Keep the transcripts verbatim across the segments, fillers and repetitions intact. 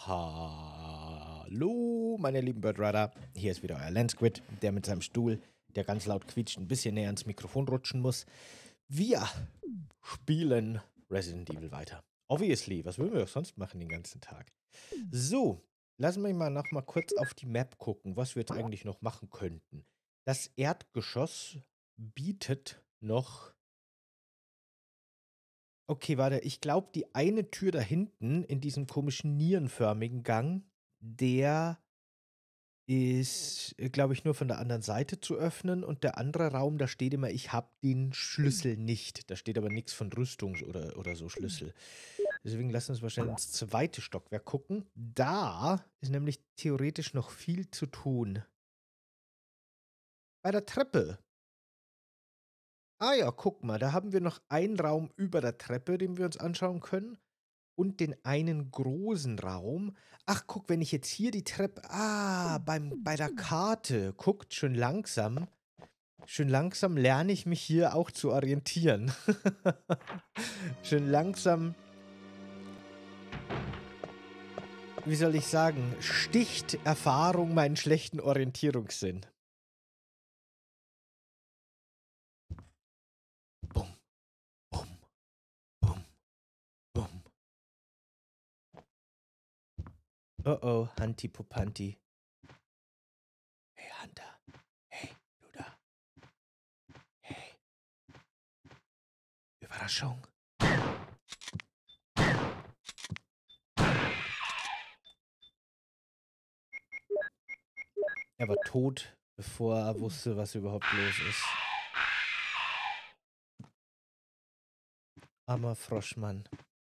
Hallo, meine lieben Birdrider. Hier ist wieder euer Landsquid, der mit seinem Stuhl, der ganz laut quietscht, ein bisschen näher ans Mikrofon rutschen muss. Wir spielen Resident Evil weiter. Obviously, was würden wir auch sonst machen den ganzen Tag? So, lassen wir mal noch mal kurz auf die Map gucken, was wir jetzt eigentlich noch machen könnten. Das Erdgeschoss bietet noch... Okay, warte, ich glaube, die eine Tür da hinten in diesem komischen nierenförmigen Gang, der ist, glaube ich, nur von der anderen Seite zu öffnen und der andere Raum, da steht immer, ich habe den Schlüssel nicht. Da steht aber nichts von Rüstungs- oder, oder so Schlüssel. Deswegen lassen wir uns wahrscheinlich ins zweite Stockwerk gucken. Da ist nämlich theoretisch noch viel zu tun. Bei der Treppe. Ah ja, guck mal, da haben wir noch einen Raum über der Treppe, den wir uns anschauen können. Und den einen großen Raum. Ach, guck, wenn ich jetzt hier die Treppe... Ah, beim, bei der Karte. Guckt, schön langsam. Schön langsam lerne ich mich hier auch zu orientieren. Schön langsam... Wie soll ich sagen? Sticht Erfahrung meinen schlechten Orientierungssinn. Bum, bum, bum, bum. Oh oh, Hanti Popanti. Hey, Hunter. Hey, du da. Hey. Überraschung. Er war tot, bevor er wusste, was überhaupt los ist. Armer Froschmann.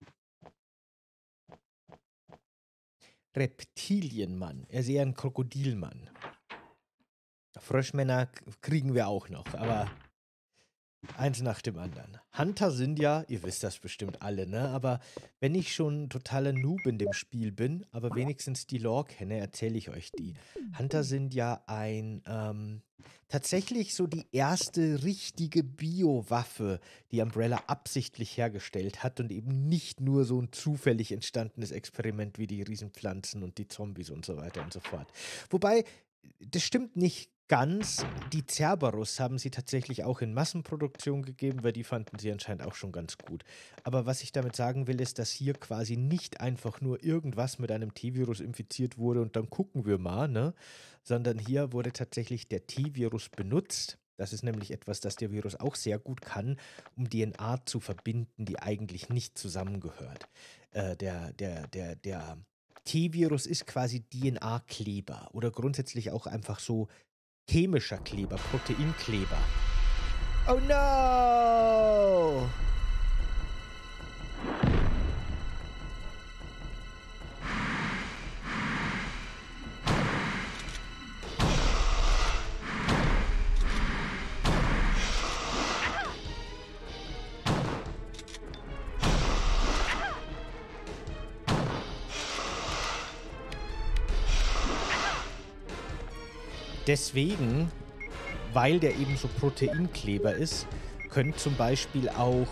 Reptilienmann. Er ist eher ein Krokodilmann. Froschmänner kriegen wir auch noch, aber eins nach dem anderen. Hunter sind ja, ihr wisst das bestimmt alle, ne? Aber wenn ich schon totaler Noob in dem Spiel bin, aber wenigstens die Lore kenne, erzähle ich euch die. Hunter sind ja ein, ähm, tatsächlich so die erste richtige Bio-Waffe, die Umbrella absichtlich hergestellt hat und eben nicht nur so ein zufällig entstandenes Experiment wie die Riesenpflanzen und die Zombies und so weiter und so fort. Wobei, das stimmt nicht ganz. Die Cerberus haben sie tatsächlich auch in Massenproduktion gegeben, weil die fanden sie anscheinend auch schon ganz gut. Aber was ich damit sagen will, ist, dass hier quasi nicht einfach nur irgendwas mit einem T-Virus infiziert wurde und dann gucken wir mal, ne? Sondern hier wurde tatsächlich der T-Virus benutzt. Das ist nämlich etwas, das der Virus auch sehr gut kann, um D N A zu verbinden, die eigentlich nicht zusammengehört. Äh, der, der, der, der T-Virus ist quasi D N A-Kleber oder grundsätzlich auch einfach so chemischer Kleber, Proteinkleber. Oh no! Deswegen, weil der eben so Proteinkleber ist, können zum Beispiel auch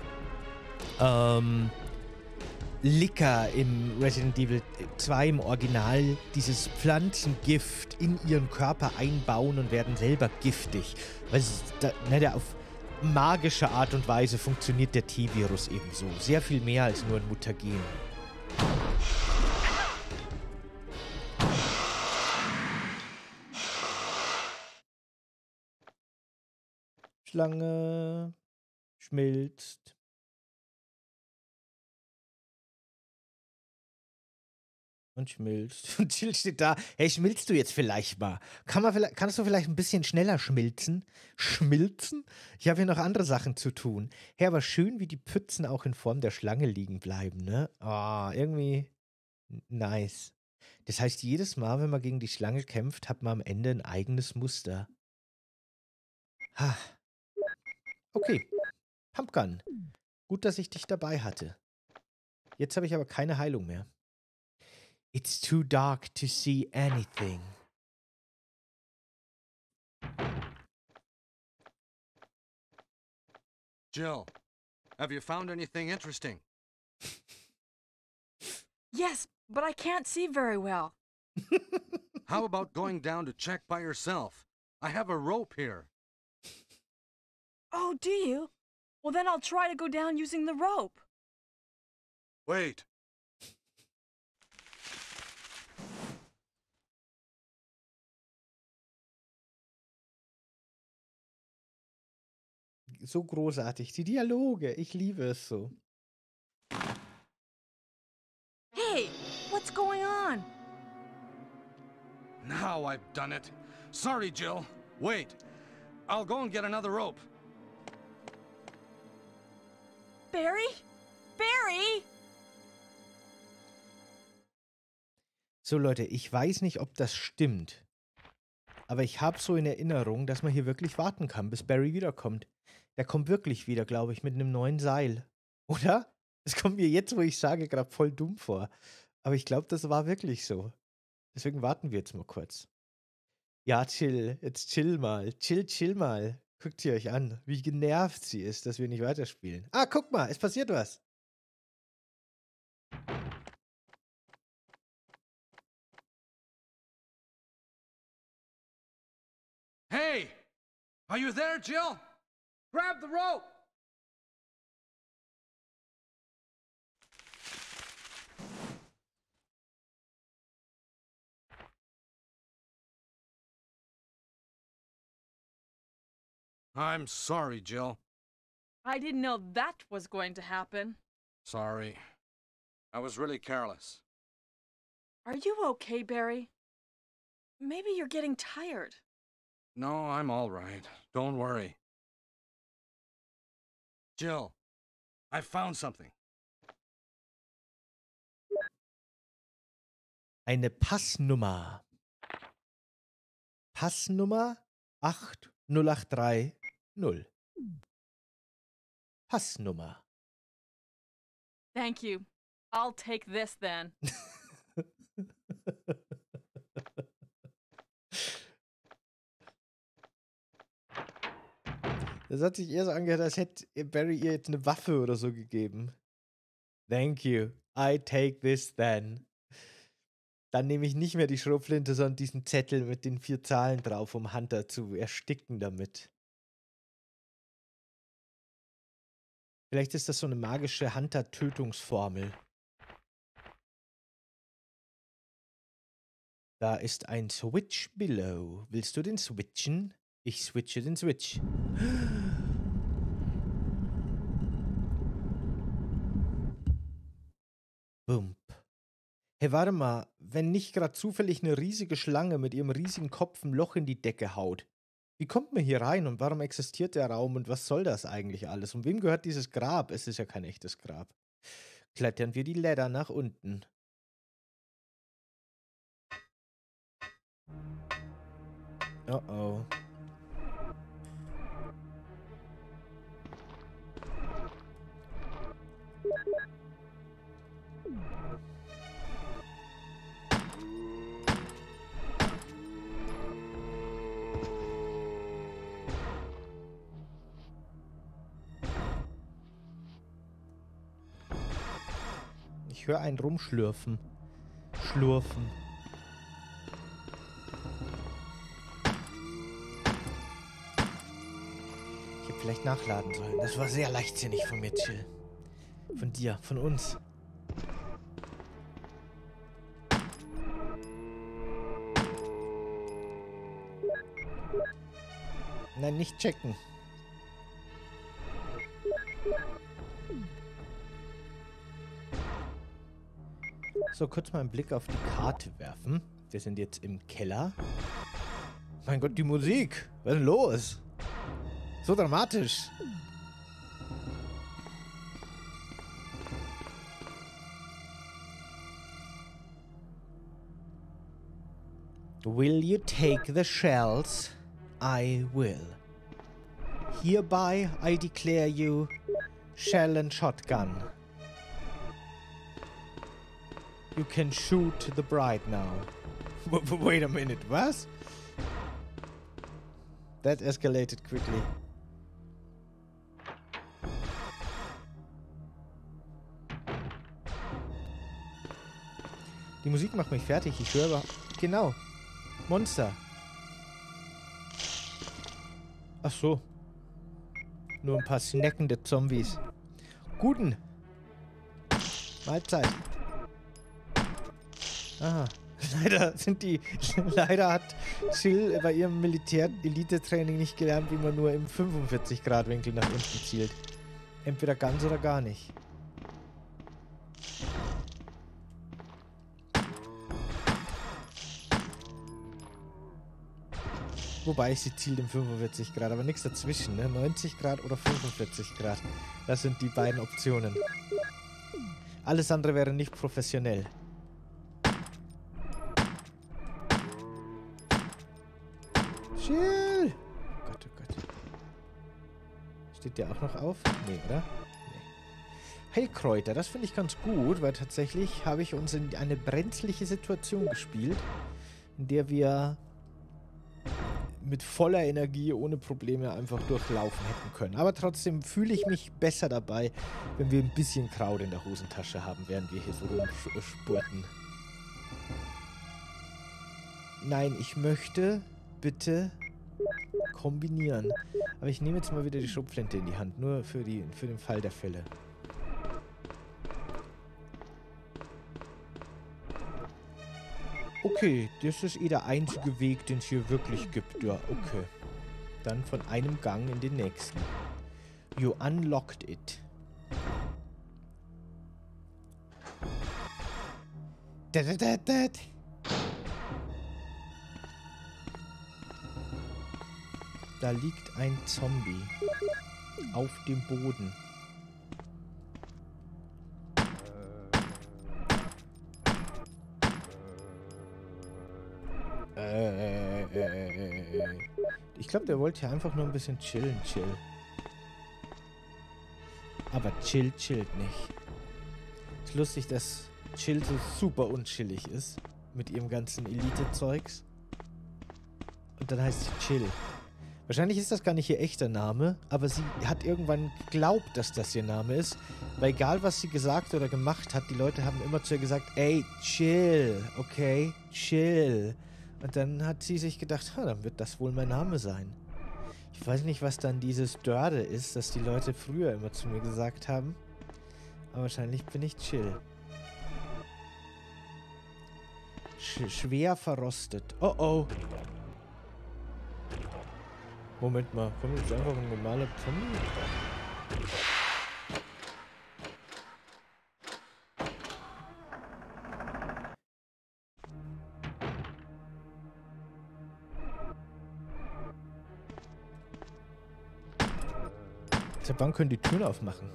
ähm, Licker im Resident Evil zwei im Original dieses Pflanzengift in ihren Körper einbauen und werden selber giftig. Weil es, da, ne, der auf magische Art und Weise funktioniert der T-Virus ebenso. Sehr viel mehr als nur ein Mutagen. Schlange schmilzt. Und schmilzt. Und Jill steht da. Hey, schmilzt du jetzt vielleicht mal? Kann man vielleicht, kannst du vielleicht ein bisschen schneller schmilzen? Schmilzen? Ich habe hier noch andere Sachen zu tun. Hey, aber schön, wie die Pfützen auch in Form der Schlange liegen bleiben, ne? Ah, irgendwie nice. Das heißt, jedes Mal, wenn man gegen die Schlange kämpft, hat man am Ende ein eigenes Muster. Ha. Okay. Pumpgun. Gut, dass ich dich dabei hatte. Jetzt habe ich aber keine Heilung mehr. It's too dark to see anything. Jill, have you found anything interesting? Yes, but I can't see very well. How about going down to check by yourself? I have a rope here. Oh, do you? Well, then I'll try to go down using the rope. Wait. So großartig. Die Dialoge. Ich liebe es so. Hey, what's going on? Now I've done it. Sorry, Jill. Wait. I'll go and get another rope. Barry? Barry? So, Leute, ich weiß nicht, ob das stimmt. Aber ich habe so in Erinnerung, dass man hier wirklich warten kann, bis Barry wiederkommt. Der kommt wirklich wieder, glaube ich, mit einem neuen Seil. Oder? Das kommt mir jetzt, wo ich sage, gerade voll dumm vor. Aber ich glaube, das war wirklich so. Deswegen warten wir jetzt mal kurz. Ja, chill. Jetzt chill mal. Chill, chill mal. Guckt sie euch an, wie genervt sie ist, dass wir nicht weiterspielen. Ah, guck mal, es passiert was. Hey! Are you there, Jill? Grab the rope! I'm sorry, Jill. I didn't know that was going to happen. Sorry. I was really careless. Are you okay, Barry? Maybe you're getting tired. No, I'm all right. Don't worry. Jill, I found something. Eine Passnummer. Passnummer acht null acht drei null. Passnummer. Thank you. I'll take this then. Das hat sich eher so angehört, als hätte Barry ihr jetzt eine Waffe oder so gegeben. Thank you. I take this then. Dann nehme ich nicht mehr die Schrotflinte, sondern diesen Zettel mit den vier Zahlen drauf, um Hunter zu ersticken damit. Vielleicht ist das so eine magische Hunter-Tötungsformel. Da ist ein Switch below. Willst du den switchen? Ich switche den Switch. Bump. Hey, warte mal. Wenn nicht gerade zufällig eine riesige Schlange mit ihrem riesigen Kopf ein Loch in die Decke haut. Wie kommt man hier rein und warum existiert der Raum und was soll das eigentlich alles? Und wem gehört dieses Grab? Es ist ja kein echtes Grab. Klettern wir die Leiter nach unten. Oh oh. Ich höre einen rumschlürfen. Schlurfen. Ich hätte vielleicht nachladen sollen. Das war sehr leichtsinnig von mir, Chill. Von dir, von uns. Nein, nicht checken. So, kurz mal einen Blick auf die Karte werfen. Wir sind jetzt im Keller. Mein Gott, die Musik. Was ist denn los? So dramatisch. Will you take the shells? I will. Hereby I declare you shell and shotgun. You can shoot the bride now. Wait a minute, was? That escalated quickly. Die Musik macht mich fertig. Ich höre aber... Genau. Monster. Ach so. Nur ein paar snackende Zombies. Guten. Mahlzeit. Aha. Leider sind die... Leider hat Jill bei ihrem Militär-Elite-Training nicht gelernt, wie man nur im fünfundvierzig Grad Winkel nach unten zielt. Entweder ganz oder gar nicht. Wobei, sie zielt im fünfundvierzig Grad, aber nichts dazwischen, ne? neunzig Grad oder fünfundvierzig Grad. Das sind die beiden Optionen. Alles andere wäre nicht professionell. Chill! Oh Gott, oh Gott. Steht der auch noch auf? Nee, oder? Nee. Heilkräuter, das finde ich ganz gut, weil tatsächlich habe ich uns in eine brenzliche Situation gespielt, in der wir mit voller Energie, ohne Probleme einfach durchlaufen hätten können. Aber trotzdem fühle ich mich besser dabei, wenn wir ein bisschen Kraut in der Hosentasche haben, während wir hier so rumspurten. Nein, ich möchte bitte kombinieren. Aber ich nehme jetzt mal wieder die Schrotflinte in die Hand, nur für, die, für den Fall der Fälle. Okay, das ist eh der einzige Weg, den es hier wirklich gibt. Ja, okay. Dann von einem Gang in den nächsten. You unlocked it. Da, da, da, da. Da liegt ein Zombie. Auf dem Boden. Äh, äh, äh, ich glaube, der wollte hier einfach nur ein bisschen chillen, chill. Aber chill, chillt nicht. Ist lustig, dass Chill so super unchillig ist. Mit ihrem ganzen Elite-Zeugs. Und dann heißt sie Chill. Wahrscheinlich ist das gar nicht ihr echter Name, aber sie hat irgendwann geglaubt, dass das ihr Name ist. Weil egal, was sie gesagt oder gemacht hat, die Leute haben immer zu ihr gesagt, ey, chill, okay, chill. Und dann hat sie sich gedacht, ha, dann wird das wohl mein Name sein. Ich weiß nicht, was dann dieses Dörde ist, das die Leute früher immer zu mir gesagt haben. Aber wahrscheinlich bin ich Chill. Sch schwer verrostet. Oh oh. Moment mal, kommt jetzt einfach ein normaler Zombie? Seit wann können die Türen aufmachen?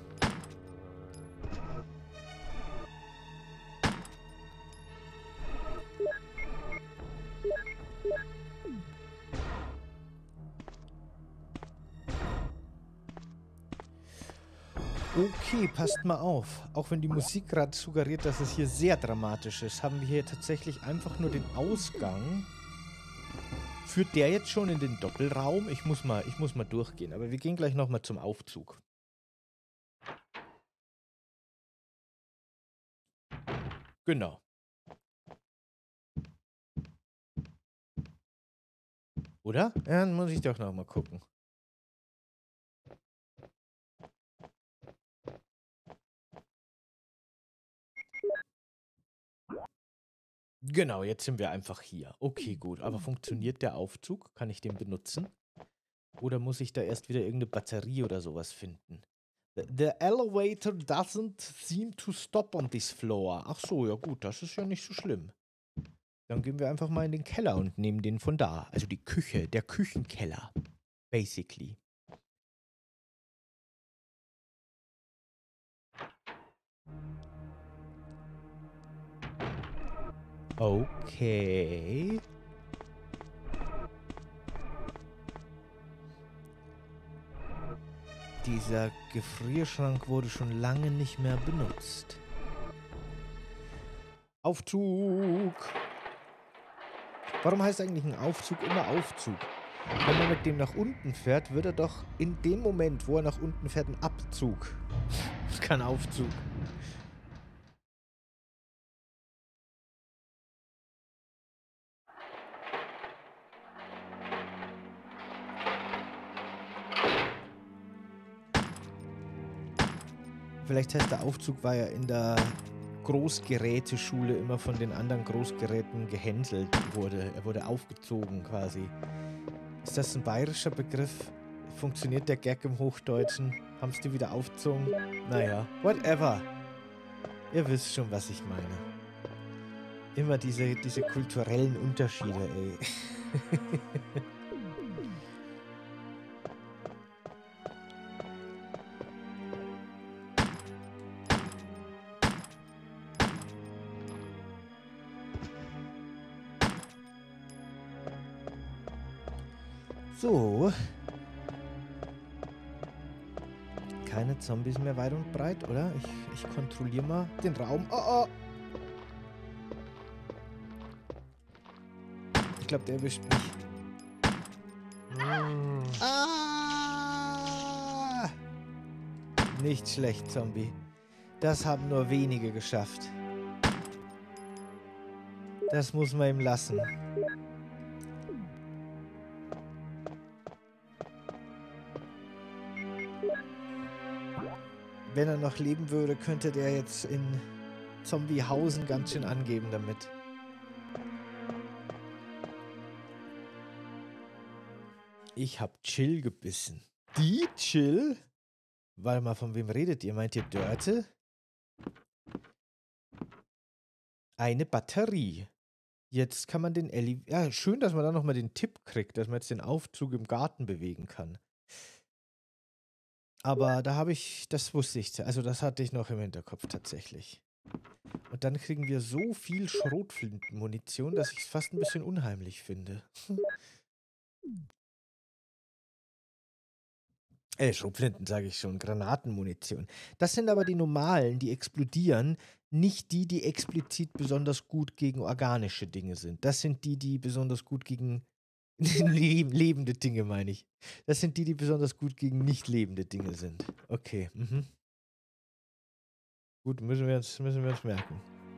Okay, passt mal auf. Auch wenn die Musik gerade suggeriert, dass es hier sehr dramatisch ist, haben wir hier tatsächlich einfach nur den Ausgang. Führt der jetzt schon in den Doppelraum? Ich muss mal, ich muss mal durchgehen, aber wir gehen gleich nochmal zum Aufzug. Genau. Oder? Ja, dann muss ich doch nochmal gucken. Genau, jetzt sind wir einfach hier. Okay, gut. Aber funktioniert der Aufzug? Kann ich den benutzen? Oder muss ich da erst wieder irgendeine Batterie oder sowas finden? The, the elevator doesn't seem to stop on this floor. Ach so, ja gut, das ist ja nicht so schlimm. Dann gehen wir einfach mal in den Keller und nehmen den von da. Also die Küche, der Küchenkeller. Basically. Okay. Dieser Gefrierschrank wurde schon lange nicht mehr benutzt. Aufzug! Warum heißt eigentlich ein Aufzug immer Aufzug? Wenn man mit dem nach unten fährt, wird er doch in dem Moment, wo er nach unten fährt, ein Abzug. Das ist kein Aufzug. Vielleicht heißt der Aufzug war ja in der Großgeräteschule immer von den anderen Großgeräten gehänselt wurde. Er wurde aufgezogen quasi. Ist das ein bayerischer Begriff? Funktioniert der Gag im Hochdeutschen? Haben sie die wieder aufgezogen? Naja, whatever. Ihr wisst schon, was ich meine. Immer diese, diese kulturellen Unterschiede, ey. So. Keine Zombies mehr weit und breit, oder? Ich, ich kontrolliere mal den Raum. Oh, oh. Ich glaube, der erwischt mich. Mm. Ah! Nicht schlecht, Zombie. Das haben nur wenige geschafft. Das muss man ihm lassen. Wenn er noch leben würde, könnte der jetzt in Zombiehausen ganz schön angeben damit. Ich hab Chill gebissen. Die Chill? Warte mal, von wem redet ihr? Meint ihr Dörte? Eine Batterie. Jetzt kann man den Elli... Ja, schön, dass man da nochmal den Tipp kriegt, dass man jetzt den Aufzug im Garten bewegen kann. Aber da habe ich... Das wusste ich. Also das hatte ich noch im Hinterkopf tatsächlich. Und dann kriegen wir so viel Schrotflintenmunition, dass ich es fast ein bisschen unheimlich finde. Äh, Schrotflinten sage ich schon, Granatenmunition. Das sind aber die normalen, die explodieren, nicht die, die explizit besonders gut gegen organische Dinge sind. Das sind die, die besonders gut gegen lebende Dinge, meine ich. Das sind die, die besonders gut gegen nicht lebende Dinge sind. Okay, mhm. Gut, müssen wir uns, müssen wir uns merken.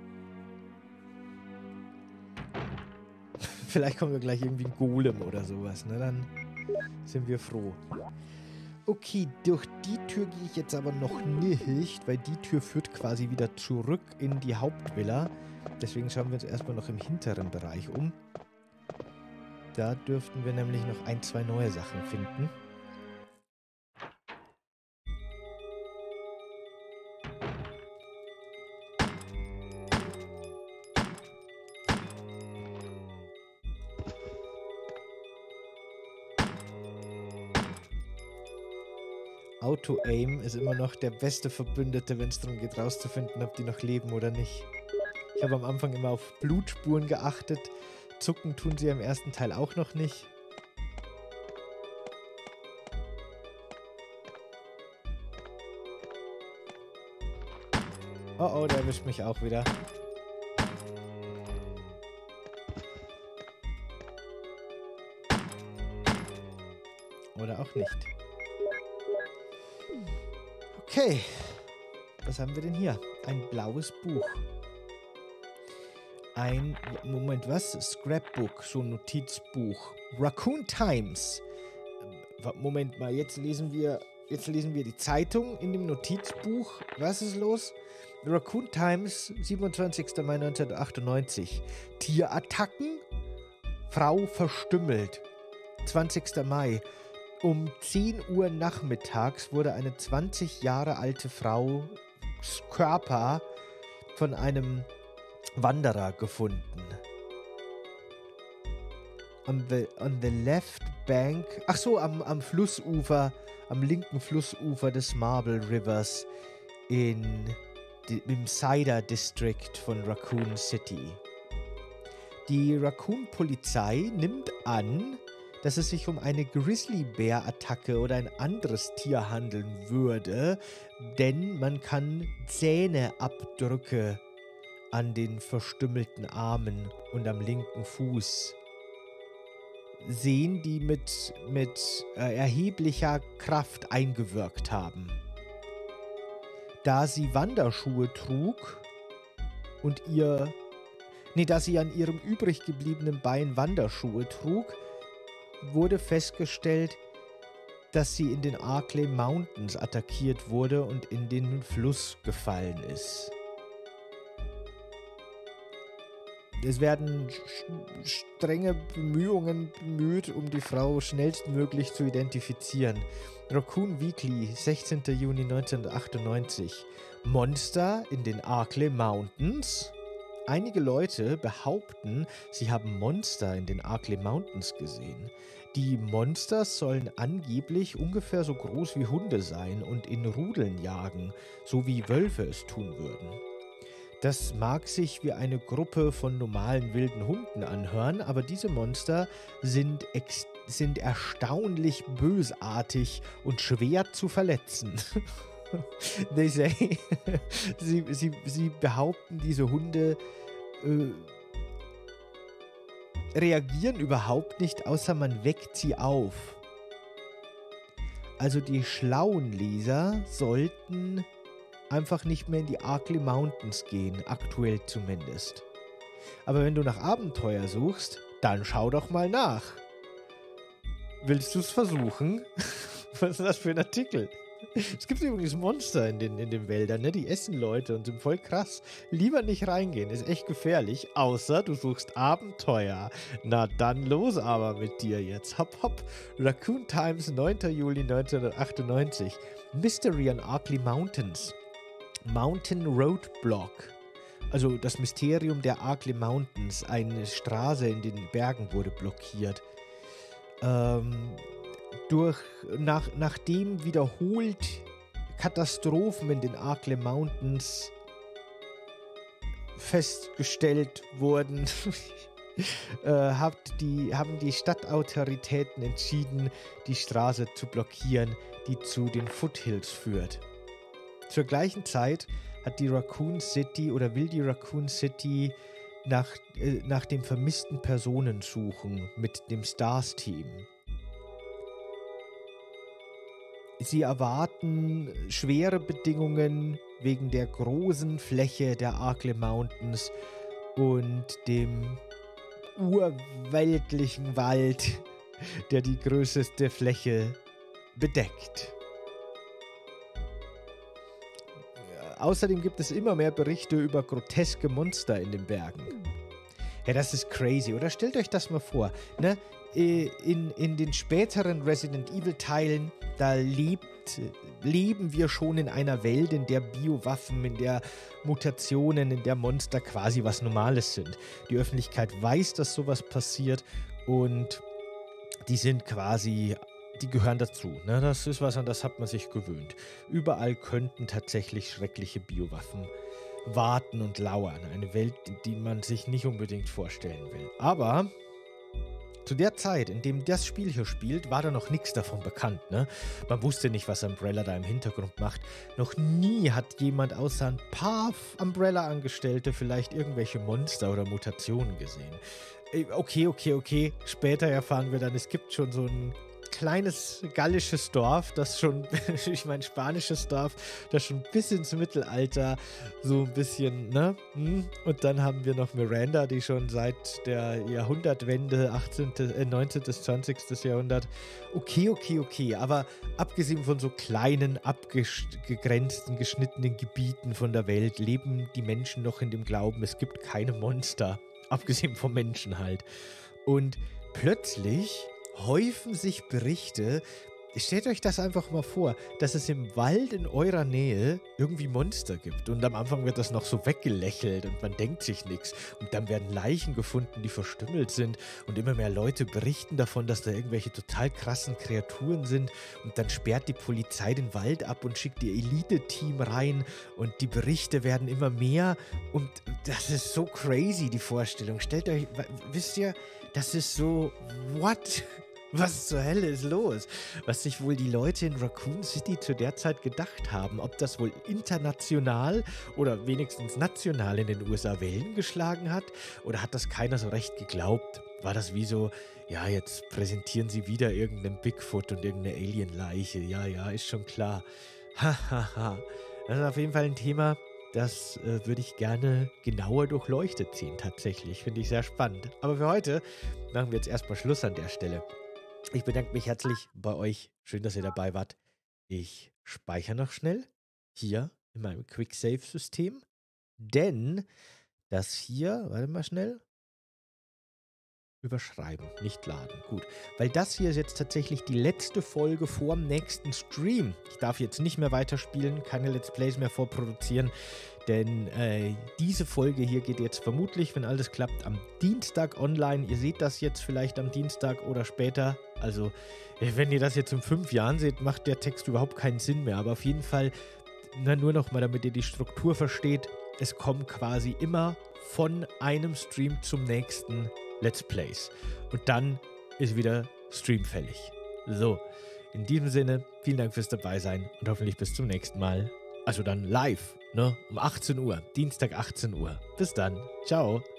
Vielleicht kommen wir gleich irgendwie ein Golem oder sowas, ne? Dann sind wir froh. Okay, durch die Tür gehe ich jetzt aber noch nicht, weil die Tür führt quasi wieder zurück in die Hauptvilla. Deswegen schauen wir uns erstmal noch im hinteren Bereich um. Da dürften wir nämlich noch ein, zwei neue Sachen finden. Auto-Aim ist immer noch der beste Verbündete, wenn es darum geht, rauszufinden, ob die noch leben oder nicht. Ich habe am Anfang immer auf Blutspuren geachtet. Zucken tun sie ja im ersten Teil auch noch nicht. Oh oh, der erwischt mich auch wieder. Oder auch nicht. Okay, was haben wir denn hier? Ein blaues Buch. Ein, Moment, was? Scrapbook, so ein Notizbuch. Raccoon Times. Moment mal, jetzt lesen wir, jetzt lesen wir die Zeitung in dem Notizbuch. Was ist los? Raccoon Times, siebenundzwanzigster Mai neunzehnhundertachtundneunzig. Tierattacken? Frau verstümmelt. zwanzigster Mai. Um zehn Uhr nachmittags wurde eine zwanzig Jahre alte Frau Körper von einem Wanderer gefunden. On the, on the left bank, ach so, am, am Flussufer, am linken Flussufer des Marble Rivers in die, im Cider District von Raccoon City. Die Raccoon-Polizei nimmt an, dass es sich um eine Grizzlybär-Attacke oder ein anderes Tier handeln würde, denn man kann Zähneabdrücke an den verstümmelten Armen und am linken Fuß sehen, die mit, mit äh, erheblicher Kraft eingewirkt haben. Da sie Wanderschuhe trug und ihr, nee, da sie an ihrem übrig gebliebenen Bein Wanderschuhe trug, wurde festgestellt, dass sie in den Arklay Mountains attackiert wurde und in den Fluss gefallen ist. Es werden strenge Bemühungen bemüht, um die Frau schnellstmöglich zu identifizieren. Raccoon Weekly, sechzehnter Juni neunzehnhundertachtundneunzig. Monster in den Arklay Mountains. Einige Leute behaupten, sie haben Monster in den Arklay Mountains gesehen. Die Monster sollen angeblich ungefähr so groß wie Hunde sein und in Rudeln jagen, so wie Wölfe es tun würden. Das mag sich wie eine Gruppe von normalen wilden Hunden anhören, aber diese Monster sind, ex- sind erstaunlich bösartig und schwer zu verletzen. They say, sie, sie, sie behaupten, diese Hunde äh, reagieren überhaupt nicht, außer man weckt sie auf. Also die schlauen Leser sollten einfach nicht mehr in die Arklay Mountains gehen, aktuell zumindest. Aber wenn du nach Abenteuer suchst, dann schau doch mal nach. Willst du es versuchen? Was ist das für ein Artikel? Es gibt übrigens Monster in den, in den Wäldern, ne? Die essen Leute und sind voll krass. Lieber nicht reingehen, ist echt gefährlich, außer du suchst Abenteuer. Na dann los aber mit dir jetzt. Hopp, hopp. Raccoon Times, neunter Juli neunzehnhundertachtundneunzig. Mystery on Arklay Mountains. Mountain Roadblock. Also das Mysterium der Arklay Mountains. Eine Straße in den Bergen wurde blockiert. Ähm... Durch, nach, nachdem wiederholt Katastrophen in den Arklay Mountains festgestellt wurden, äh, hat die, haben die Stadtautoritäten entschieden, die Straße zu blockieren, die zu den Foothills führt. Zur gleichen Zeit hat die Raccoon City oder will die Raccoon City nach, äh, nach dem vermissten Personen suchen mit dem Stars-Team. Sie erwarten schwere Bedingungen wegen der großen Fläche der Arklay Mountains und dem urweltlichen Wald, der die größte Fläche bedeckt. Außerdem gibt es immer mehr Berichte über groteske Monster in den Bergen. Ja, das ist crazy, oder? Stellt euch das mal vor, ne? In, in den späteren Resident Evil-Teilen, da lebt, leben wir schon in einer Welt, in der Biowaffen, in der Mutationen, in der Monster quasi was Normales sind. Die Öffentlichkeit weiß, dass sowas passiert und die sind quasi, die gehören dazu. Ne? Das ist was, an das hat man sich gewöhnt. Überall könnten tatsächlich schreckliche Biowaffen warten und lauern. Eine Welt, die man sich nicht unbedingt vorstellen will. Aber zu der Zeit, in dem das Spiel hier spielt, war da noch nichts davon bekannt, ne? Man wusste nicht, was Umbrella da im Hintergrund macht. Noch nie hat jemand außer ein paar Umbrella-Angestellte vielleicht irgendwelche Monster oder Mutationen gesehen. Okay, okay, okay. Später erfahren wir dann, es gibt schon so ein kleines gallisches Dorf, das schon, ich meine spanisches Dorf, das schon bis ins Mittelalter so ein bisschen, ne? Und dann haben wir noch Miranda, die schon seit der Jahrhundertwende, achtzehnten., neunzehnten., zwanzigsten. Jahrhundert. Okay, okay, okay, aber abgesehen von so kleinen, abgegrenzten, geschnittenen Gebieten von der Welt, leben die Menschen noch in dem Glauben, es gibt keine Monster, abgesehen vom Menschen halt. Und plötzlich häufen sich Berichte. Stellt euch das einfach mal vor, dass es im Wald in eurer Nähe irgendwie Monster gibt. Und am Anfang wird das noch so weggelächelt und man denkt sich nichts. Und dann werden Leichen gefunden, die verstümmelt sind. Und immer mehr Leute berichten davon, dass da irgendwelche total krassen Kreaturen sind. Und dann sperrt die Polizei den Wald ab und schickt ihr Elite-Team rein. Und die Berichte werden immer mehr. Und das ist so crazy, die Vorstellung. Stellt euch, wisst ihr, das ist so, what? Was zur Hölle ist los? Was sich wohl die Leute in Raccoon City zu der Zeit gedacht haben, ob das wohl international oder wenigstens national in den U S A Wellen geschlagen hat? Oder hat das keiner so recht geglaubt? War das wie so, ja, jetzt präsentieren sie wieder irgendeinen Bigfoot und irgendeine Alien-Leiche. Ja, ja, ist schon klar. Hahaha. Ha, ha. Das ist auf jeden Fall ein Thema, das äh, würde ich gerne genauer durchleuchtet sehen, tatsächlich. Finde ich sehr spannend. Aber für heute machen wir jetzt erstmal Schluss an der Stelle. Ich bedanke mich herzlich bei euch. Schön, dass ihr dabei wart. Ich speichere noch schnell hier in meinem Quick-Save-System, denn das hier, warte mal schnell, überschreiben, nicht laden. Gut, weil das hier ist jetzt tatsächlich die letzte Folge vor dem nächsten Stream. Ich darf jetzt nicht mehr weiterspielen, keine Let's Plays mehr vorproduzieren, denn äh, diese Folge hier geht jetzt vermutlich, wenn alles klappt, am Dienstag online. Ihr seht das jetzt vielleicht am Dienstag oder später. Also, wenn ihr das jetzt in fünf Jahren seht, macht der Text überhaupt keinen Sinn mehr. Aber auf jeden Fall, na, nur noch mal, damit ihr die Struktur versteht, es kommt quasi immer von einem Stream zum nächsten Let's Plays. Und dann ist wieder Stream fällig. So, in diesem Sinne, vielen Dank fürs Dabeisein und hoffentlich bis zum nächsten Mal. Also dann live, ne? Um achtzehn Uhr, Dienstag achtzehn Uhr. Bis dann. Ciao.